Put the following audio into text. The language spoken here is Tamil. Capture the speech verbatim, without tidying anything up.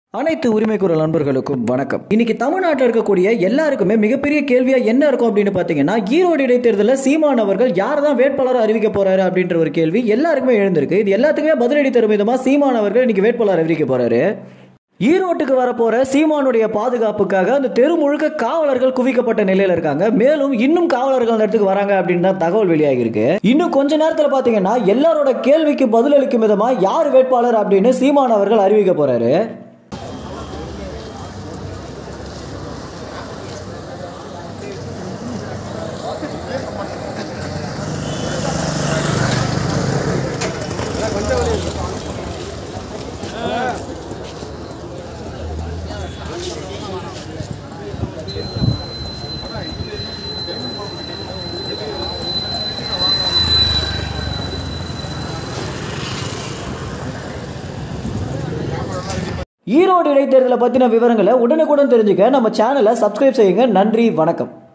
அனைத்து உரிமை குரல் நண்பர்களுக்கும் வணக்கம். இன்னைக்கு தமிழ்நாட்டில் இருக்கக்கூடிய எல்லாருக்குமே மிகப்பெரிய கேள்வியா என்ன இருக்கும் அப்படின்னு பாத்தீங்கன்னா, ஈரோடு இடைத்தேர்தலில் சீமான் அவர்கள் யார் தான் வேட்பாளர் அறிவிக்க போறாரு அப்படின்ற ஒரு கேள்வி எல்லாருக்குமே எழுந்திருக்கு. இது எல்லாத்துக்குமே பதிலடி தரும் விதமா சீமான் அவர்கள் இன்னைக்கு வேட்பாளர் அறிவிக்க போறாரு. ஈரோட்டுக்கு வரப்போற சீமானுடைய பாதுகாப்புக்காக அந்த தெரு முழுக்க காவலர்கள் குவிக்கப்பட்ட நிலையில இருக்காங்க. மேலும் இன்னும் காவலர்கள் அந்த இடத்துக்கு வராங்க அப்படின்னு தான் தகவல் வெளியாகி இருக்கு. இன்னும் கொஞ்ச நேரத்தில் பாத்தீங்கன்னா எல்லாரோட கேள்விக்கு பதிலளிக்கும் விதமா யார் வேட்பாளர் அப்படின்னு சீமான் அவர்கள் அறிவிக்க போறாரு. ஈரோடு இடைத்தேர்தலை பத்தின விவரங்களை உடனுக்குடன் தெரிஞ்சுக்க நம்ம சேனலை சப்ஸ்கிரைப் செய்யுங்க. நன்றி, வணக்கம்.